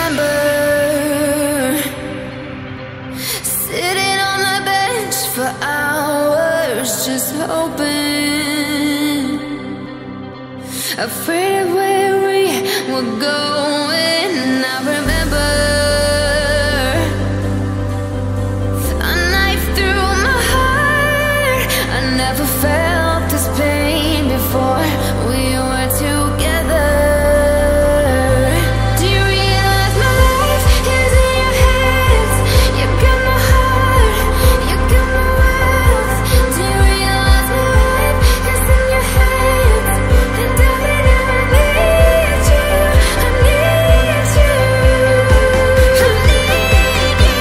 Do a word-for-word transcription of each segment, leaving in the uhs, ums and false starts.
remember sitting on the bench for hours, just hoping, afraid of where we were going. I remember a knife through my heart. I never felt this pain before we were together. Do you realize my life is in your hands? You got my heart, you got my wealth. Do you realize my life is in your hands? And darling, I need you, I need you, I need you.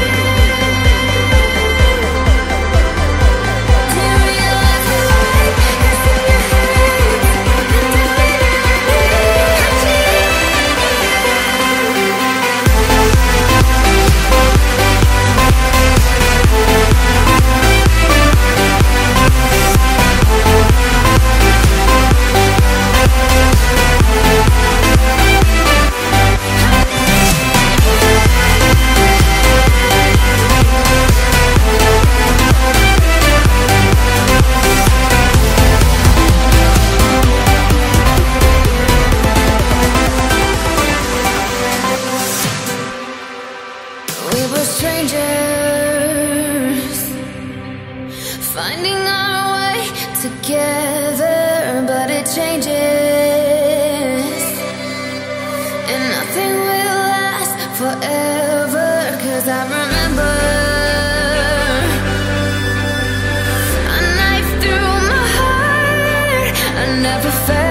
Do you realize my life is in your hands? And darling, I We were strangers, finding our way together, but it changes, and nothing will last forever. 'Cause I remember a knife through my heart. I never felt